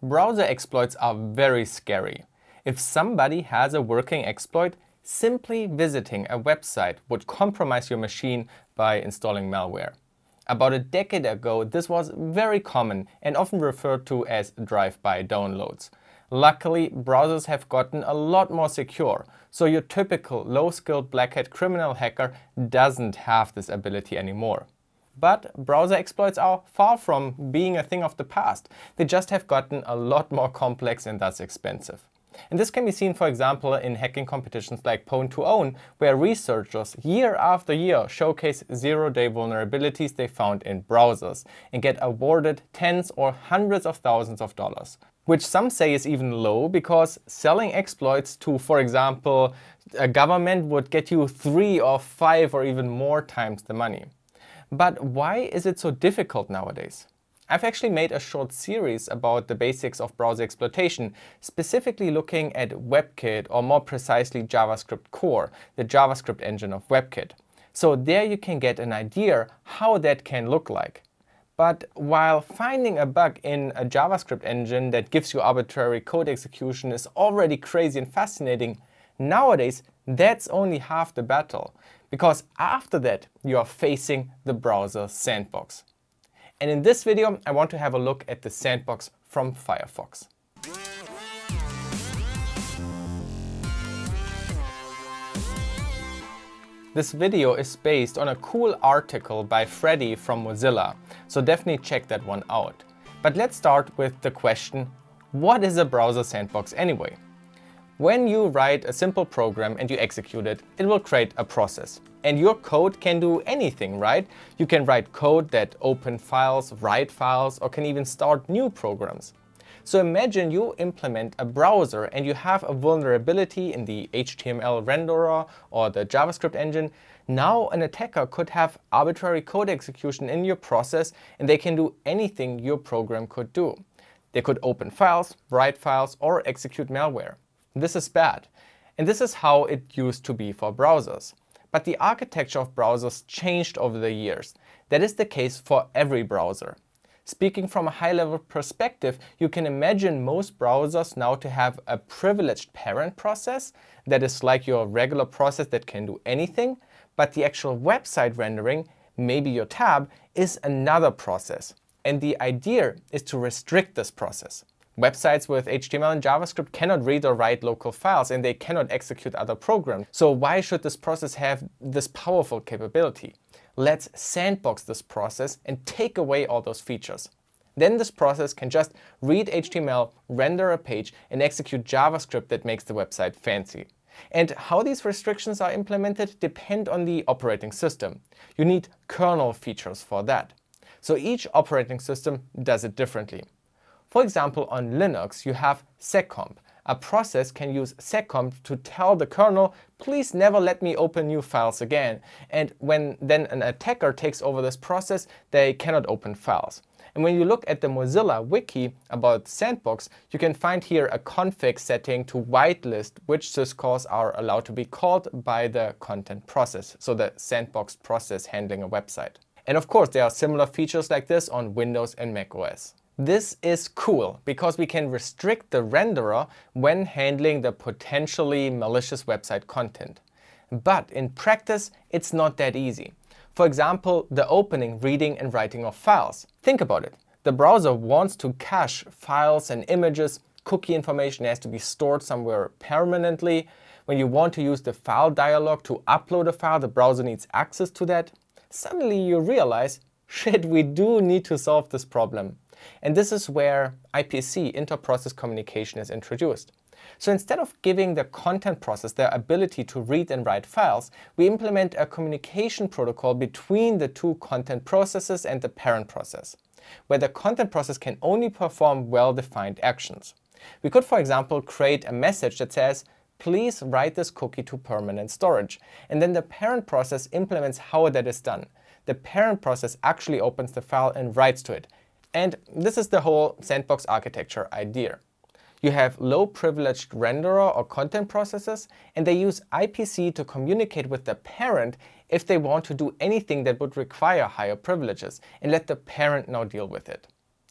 Browser exploits are very scary. If somebody has a working exploit, simply visiting a website would compromise your machine by installing malware. About a decade ago, this was very common and often referred to as drive-by downloads. Luckily, browsers have gotten a lot more secure, so your typical low-skilled black hat criminal hacker doesn't have this ability anymore. But browser exploits are far from being a thing of the past. They just have gotten a lot more complex and thus expensive. And this can be seen, for example, in hacking competitions like Pwn2Own, where researchers year after year showcase zero-day vulnerabilities they found in browsers and get awarded tens or hundreds of thousands of dollars. Which some say is even low, because selling exploits to, for example, a government would get you 3 or 5 or even more times the money. But why is it so difficult nowadays? I've actually made a short series about the basics of browser exploitation, specifically looking at WebKit, or more precisely JavaScript Core, the JavaScript engine of WebKit. So there you can get an idea how that can look like. But while finding a bug in a JavaScript engine that gives you arbitrary code execution is already crazy and fascinating, nowadays that's only half the battle. Because after that, you are facing the browser sandbox. And in this video, I want to have a look at the sandbox from Firefox. This video is based on a cool article by Freddy from Mozilla, so definitely check that one out. But let's start with the question, what is a browser sandbox anyway? When you write a simple program and you execute it, it will create a process. And your code can do anything, right? You can write code that open files, write files, or can even start new programs. So imagine you implement a browser and you have a vulnerability in the HTML renderer or the JavaScript engine. Now an attacker could have arbitrary code execution in your process, and they can do anything your program could do. They could open files, write files, or execute malware. This is bad. And this is how it used to be for browsers. But the architecture of browsers changed over the years. That is the case for every browser. Speaking from a high-level perspective, you can imagine most browsers now to have a privileged parent process that is like your regular process that can do anything, but the actual website rendering, maybe your tab, is another process. And the idea is to restrict this process. Websites with HTML and JavaScript cannot read or write local files, and they cannot execute other programs. So why should this process have this powerful capability? Let's sandbox this process and take away all those features. Then this process can just read HTML, render a page, and execute JavaScript that makes the website fancy. And how these restrictions are implemented depend on the operating system. You need kernel features for that. So each operating system does it differently. For example, on Linux, you have seccomp. A process can use seccomp to tell the kernel, please never let me open new files again. And when then an attacker takes over this process, they cannot open files. And when you look at the Mozilla wiki about Sandbox, you can find here a config setting to whitelist which syscalls are allowed to be called by the content process, so the Sandbox process handling a website. And of course, there are similar features like this on Windows and macOS. This is cool because we can restrict the renderer when handling the potentially malicious website content. But in practice, it's not that easy. For example, the opening, reading, and writing of files. Think about it. The browser wants to cache files and images. Cookie information has to be stored somewhere permanently. When you want to use the file dialog to upload a file, the browser needs access to that. Suddenly you realize, shit, we do need to solve this problem. And this is where IPC, inter-process communication, is introduced. So instead of giving the content process the ability to read and write files, we implement a communication protocol between the two content processes and the parent process, where the content process can only perform well-defined actions. We could, for example, create a message that says, please write this cookie to permanent storage. And then the parent process implements how that is done. The parent process actually opens the file and writes to it. And this is the whole sandbox architecture idea. You have low-privileged renderer or content processes, and they use IPC to communicate with the parent if they want to do anything that would require higher privileges, and let the parent now deal with it.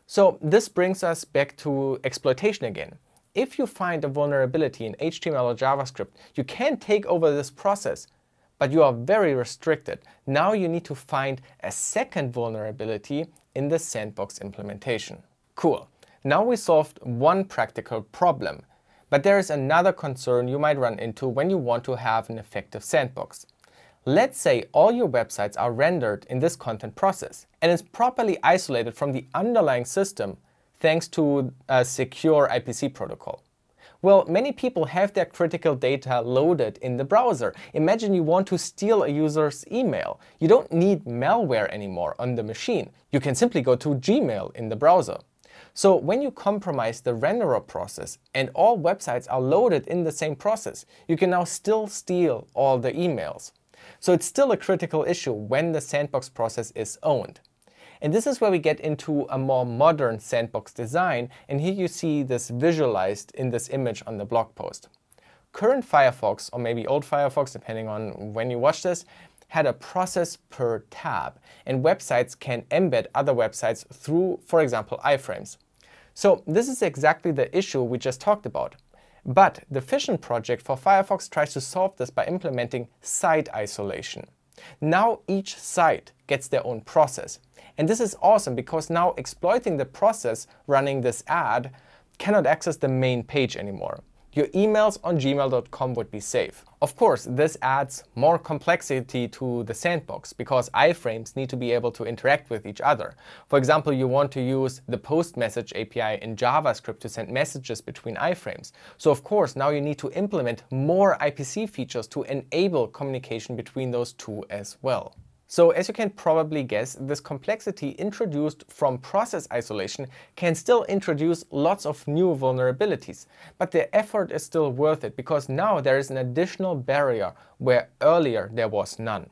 So this brings us back to exploitation again. If you find a vulnerability in HTML or JavaScript, you can take over this process, but you are very restricted. Now you need to find a second vulnerability in the sandbox implementation. Cool. Now we solved one practical problem, but there is another concern you might run into when you want to have an effective sandbox. Let's say all your websites are rendered in this content process and is properly isolated from the underlying system thanks to a secure IPC protocol. Well, many people have their critical data loaded in the browser. Imagine you want to steal a user's email. You don't need malware anymore on the machine. You can simply go to Gmail in the browser. So when you compromise the renderer process and all websites are loaded in the same process, you can now still steal all the emails. So it's still a critical issue when the sandbox process is owned. And this is where we get into a more modern sandbox design, and here you see this visualized in this image on the blog post. Current Firefox, or maybe old Firefox, depending on when you watch this, had a process per tab, and websites can embed other websites through, for example, iframes. So this is exactly the issue we just talked about. But the Fission project for Firefox tries to solve this by implementing site isolation. Now each site gets their own process. And this is awesome because now exploiting the process running this ad cannot access the main page anymore. Your emails on gmail.com would be safe. Of course, this adds more complexity to the sandbox because iframes need to be able to interact with each other. For example, you want to use the post message API in JavaScript to send messages between iframes. So of course, now you need to implement more IPC features to enable communication between those two as well. So as you can probably guess, this complexity introduced from process isolation can still introduce lots of new vulnerabilities. But the effort is still worth it because now there is an additional barrier where earlier there was none.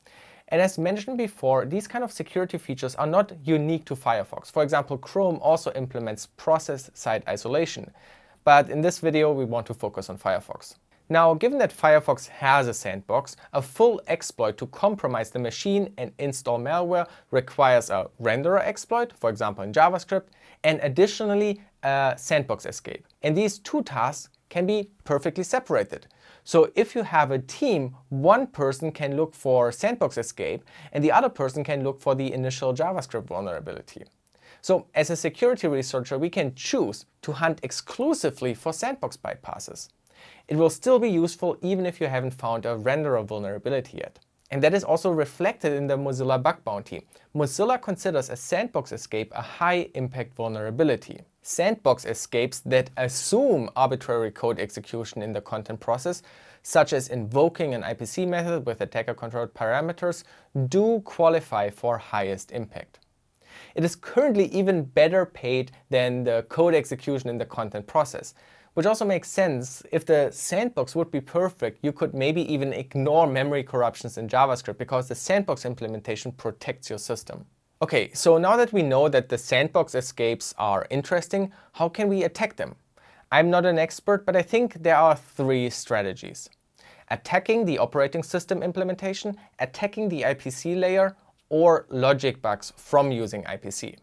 And as mentioned before, these kind of security features are not unique to Firefox. For example, Chrome also implements process site isolation. But in this video, we want to focus on Firefox. Now, given that Firefox has a sandbox, a full exploit to compromise the machine and install malware requires a renderer exploit, for example in JavaScript, and additionally a sandbox escape. And these two tasks can be perfectly separated. So if you have a team, one person can look for sandbox escape and the other person can look for the initial JavaScript vulnerability. So as a security researcher, we can choose to hunt exclusively for sandbox bypasses. It will still be useful even if you haven't found a renderer vulnerability yet. And that is also reflected in the Mozilla bug bounty. Mozilla considers a sandbox escape a high-impact vulnerability. Sandbox escapes that assume arbitrary code execution in the content process, such as invoking an IPC method with attacker-controlled parameters, do qualify for highest impact. It is currently even better paid than the code execution in the content process. Which also makes sense. If the sandbox would be perfect, you could maybe even ignore memory corruptions in JavaScript because the sandbox implementation protects your system. Okay, so now that we know that the sandbox escapes are interesting, how can we attack them? I'm not an expert, but I think there are three strategies. Attacking the operating system implementation, attacking the IPC layer, or logic bugs from using IPC.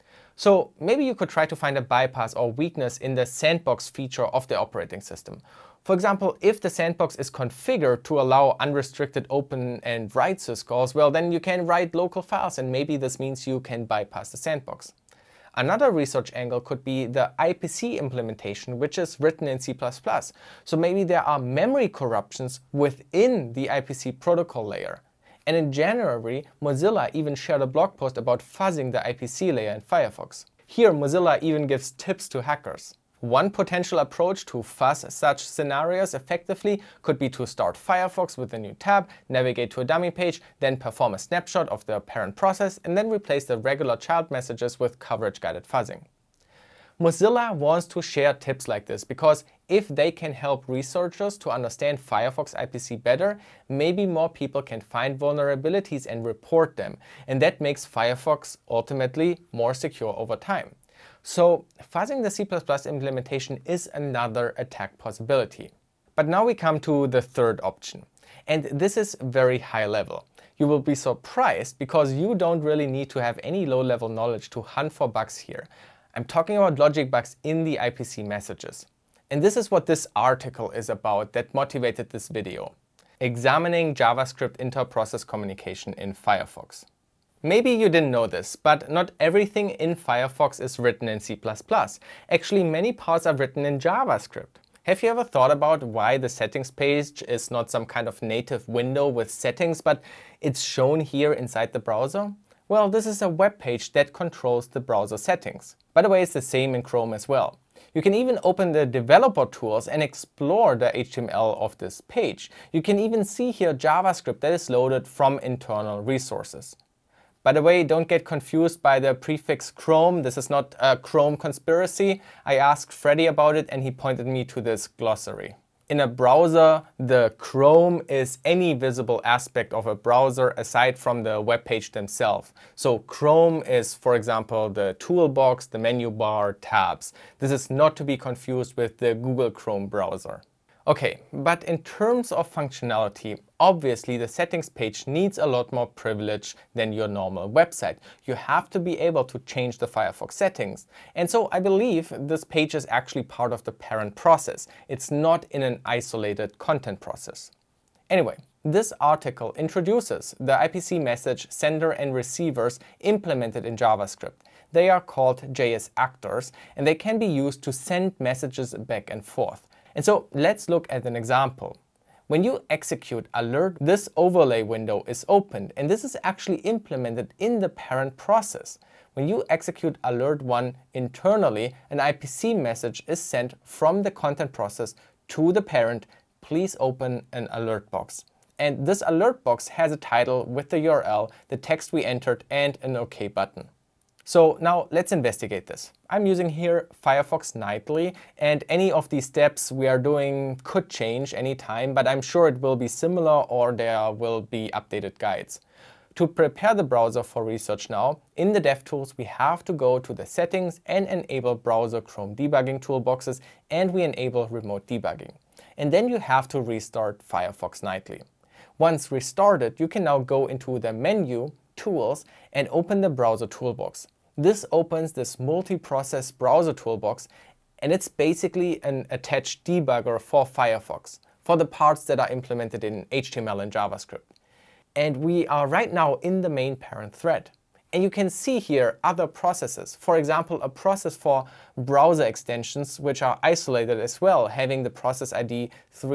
So maybe you could try to find a bypass or weakness in the sandbox feature of the operating system. For example, if the sandbox is configured to allow unrestricted open and write syscalls, well, then you can write local files and maybe this means you can bypass the sandbox. Another research angle could be the IPC implementation, which is written in C++. So maybe there are memory corruptions within the IPC protocol layer. And in January, Mozilla even shared a blog post about fuzzing the IPC layer in Firefox. Here, Mozilla even gives tips to hackers. One potential approach to fuzz such scenarios effectively could be to start Firefox with a new tab, navigate to a dummy page, then perform a snapshot of the parent process, and then replace the regular child messages with coverage-guided fuzzing. Mozilla wants to share tips like this because if they can help researchers to understand Firefox IPC better, maybe more people can find vulnerabilities and report them. And that makes Firefox ultimately more secure over time. So fuzzing the C++ implementation is another attack possibility. But now we come to the third option. And this is very high level. You will be surprised because you don't really need to have any low-level knowledge to hunt for bugs here. I'm talking about logic bugs in the IPC messages. And this is what this article is about that motivated this video. Examining JavaScript inter-process communication in Firefox. Maybe you didn't know this, but not everything in Firefox is written in C++. Actually, many parts are written in JavaScript. Have you ever thought about why the settings page is not some kind of native window with settings, but it's shown here inside the browser? Well, this is a web page that controls the browser settings. By the way, it's the same in Chrome as well. You can even open the developer tools and explore the HTML of this page. You can even see here JavaScript that is loaded from internal resources. By the way, don't get confused by the prefix Chrome. This is not a Chrome conspiracy. I asked Freddy about it and he pointed me to this glossary. In a browser, the Chrome is any visible aspect of a browser aside from the web page themselves. So Chrome is, for example, the toolbox, the menu bar, tabs. This is not to be confused with the Google Chrome browser. Okay, but in terms of functionality, obviously the settings page needs a lot more privilege than your normal website. You have to be able to change the Firefox settings. And so I believe this page is actually part of the parent process. It's not in an isolated content process. Anyway, this article introduces the IPC message sender and receivers implemented in JavaScript. They are called JS actors and they can be used to send messages back and forth. And so let's look at an example. When you execute alert, this overlay window is opened, and this is actually implemented in the parent process. When you execute alert1 internally, an IPC message is sent from the content process to the parent. Please open an alert box. And this alert box has a title with the URL, the text we entered, and an OK button. So now let's investigate this. I'm using here Firefox Nightly, and any of these steps we are doing could change anytime, but I'm sure it will be similar or there will be updated guides. To prepare the browser for research now, in the DevTools we have to go to the settings and enable browser Chrome debugging toolboxes, and we enable remote debugging. And then you have to restart Firefox Nightly. Once restarted, you can now go into the menu, Tools, and open the browser toolbox. This opens this multi-process browser toolbox, and it's basically an attached debugger for Firefox, for the parts that are implemented in HTML and JavaScript. And we are right now in the main parent thread. And you can see here other processes. For example, a process for browser extensions, which are isolated as well, having the process ID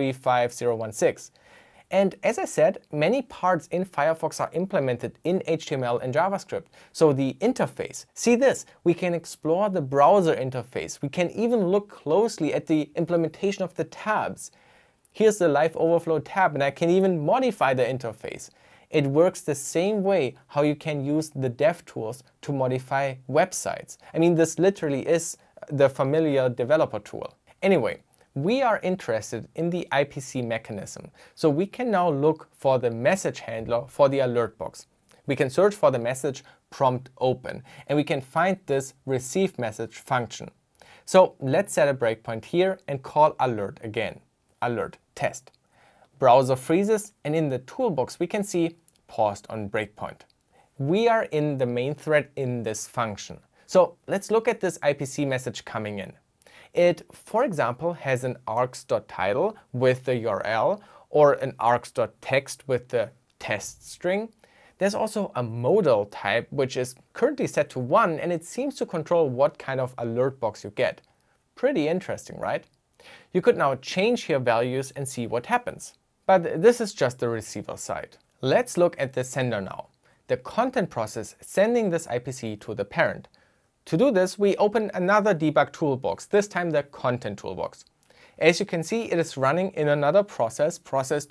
35016. And as I said, many parts in Firefox are implemented in HTML and JavaScript. So the interface, see this, we can explore the browser interface. We can even look closely at the implementation of the tabs. Here's the Live Overflow tab, and I can even modify the interface. It works the same way how you can use the DevTools to modify websites. I mean, this literally is the familiar developer tool. Anyway, we are interested in the IPC mechanism, so we can now look for the message handler for the alert box. We can search for the message prompt open, and we can find this receive message function. So let's set a breakpoint here and call alert again, alert test. Browser freezes, and in the toolbox we can see paused on breakpoint. We are in the main thread in this function. So let's look at this IPC message coming in. It, for example, has an args.title with the URL or an args.text with the test string. There's also a modal type, which is currently set to 1, and it seems to control what kind of alert box you get. Pretty interesting, right? You could now change here values and see what happens. But this is just the receiver side. Let's look at the sender now. The content process sending this IPC to the parent. To do this, we open another debug toolbox, this time the content toolbox. As you can see, it is running in another process, process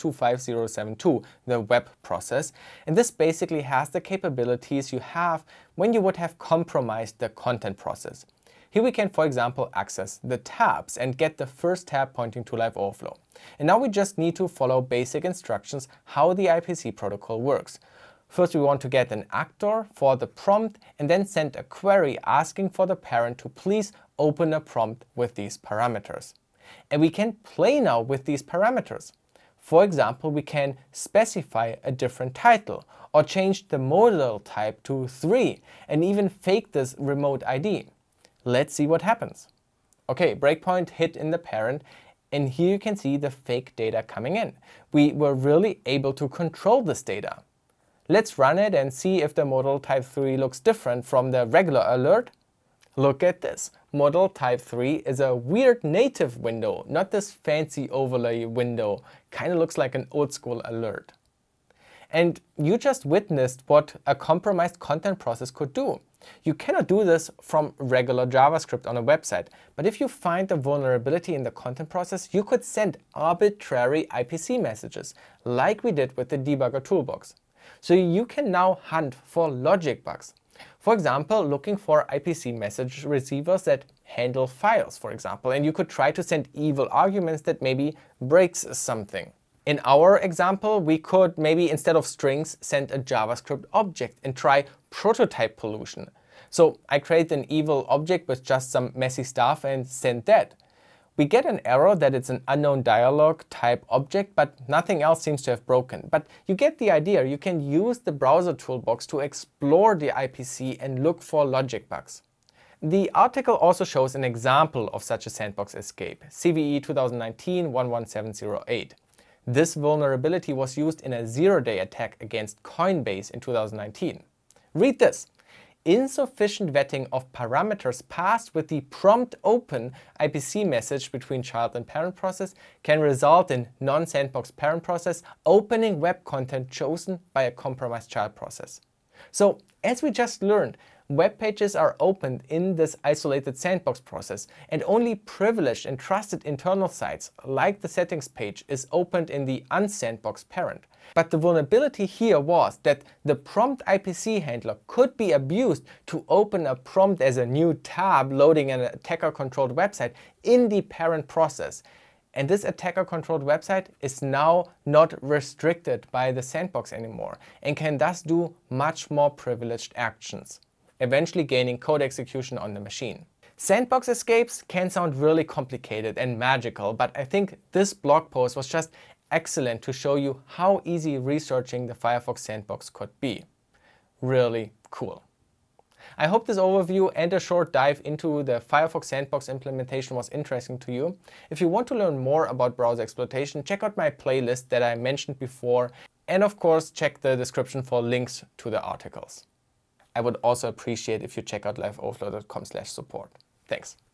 25072, the web process. And this basically has the capabilities you have when you would have compromised the content process. Here we can, for example, access the tabs and get the first tab pointing to Live Overflow. And now we just need to follow basic instructions how the IPC protocol works. First, we want to get an actor for the prompt and then send a query asking for the parent to please open a prompt with these parameters. And we can play now with these parameters. For example, we can specify a different title or change the modal type to 3 and even fake this remote ID. Let's see what happens. Okay, breakpoint hit in the parent, and here you can see the fake data coming in. We were really able to control this data. Let's run it and see if the model type 3 looks different from the regular alert. Look at this. Model type 3 is a weird native window, not this fancy overlay window. Kind of looks like an old school alert. And you just witnessed what a compromised content process could do. You cannot do this from regular JavaScript on a website, but if you find a vulnerability in the content process, you could send arbitrary IPC messages, like we did with the debugger toolbox. So you can now hunt for logic bugs. For example, looking for IPC message receivers that handle files, for example, and you could try to send evil arguments that maybe breaks something. In our example, we could maybe instead of strings send a JavaScript object and try prototype pollution. So I create an evil object with just some messy stuff and send that. We get an error that it's an unknown dialog type object, but nothing else seems to have broken. But you get the idea. You can use the browser toolbox to explore the IPC and look for logic bugs. The article also shows an example of such a sandbox escape, CVE 2019-11708. This vulnerability was used in a zero-day attack against Coinbase in 2019. Read this. Insufficient vetting of parameters passed with the prompt open IPC message between child and parent process can result in non-sandbox parent process opening web content chosen by a compromised child process. So, as we just learned, web pages are opened in this isolated sandbox process, and only privileged and trusted internal sites, like the settings page, is opened in the unsandbox parent. But the vulnerability here was that the prompt IPC handler could be abused to open a prompt as a new tab loading an attacker-controlled website in the parent process. And this attacker-controlled website is now not restricted by the sandbox anymore and can thus do much more privileged actions, eventually gaining code execution on the machine. Sandbox escapes can sound really complicated and magical, but I think this blog post was just excellent to show you how easy researching the Firefox sandbox could be. Really cool. I hope this overview and a short dive into the Firefox sandbox implementation was interesting to you. If you want to learn more about browser exploitation, check out my playlist that I mentioned before, and of course check the description for links to the articles. I would also appreciate if you check out liveoverflow.com/support. Thanks.